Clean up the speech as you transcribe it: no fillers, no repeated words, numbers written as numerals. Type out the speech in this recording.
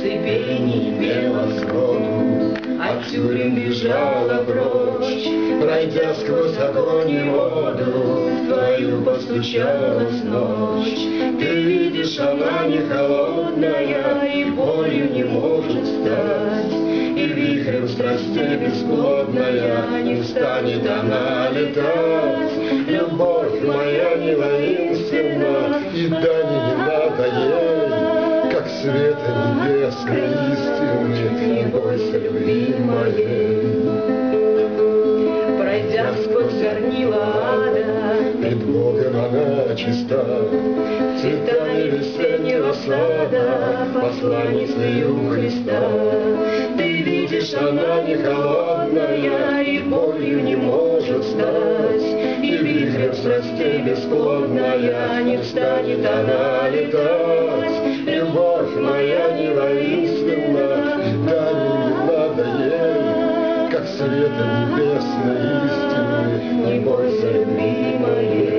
цепей не пела сроду, от тюрем бежала прочь, пройдя сквозь огонь и воду, в твою постучалась ночь. Ты видишь, она не холодная и болью не может стать, и вихрем страстей бесплодная не станет она летать. Любовь моя не воинственна, и дани не надо ей, как света небесной истины, не бойся любви моей. Пройдя сквозь горнила ада, пред Богом она чиста, цветами весеннего сада, посланницею Христа. Ты видишь, она не холодная и болью не может стать, и вихрем страстей бесплодная не встанет она летать. Любовь моя не воинственна, да не надо ей, как света небесной истины, не бойся любви моей.